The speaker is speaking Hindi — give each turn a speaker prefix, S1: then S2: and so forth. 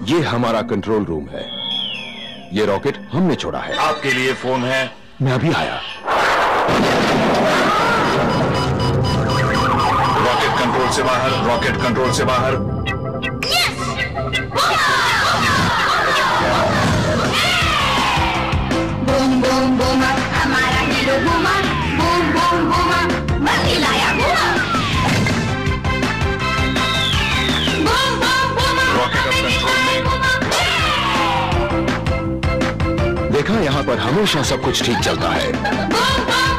S1: ये हमारा कंट्रोल रूम है। ये रॉकेट हमने छोड़ा है।
S2: आपके लिए फोन है।
S1: मैं अभी आया।
S2: रॉकेट कंट्रोल से बाहर, रॉकेट कंट्रोल से बाहर।
S3: बूम बूम बूम हमारा hero Booma, boom boom Booma बंदी लाया Booma. Boom boom Booma
S2: rocket अब कंट्रोल में।
S1: देखा, यहाँ पर हमेशा सब कुछ ठीक चलता है।
S3: Boom boom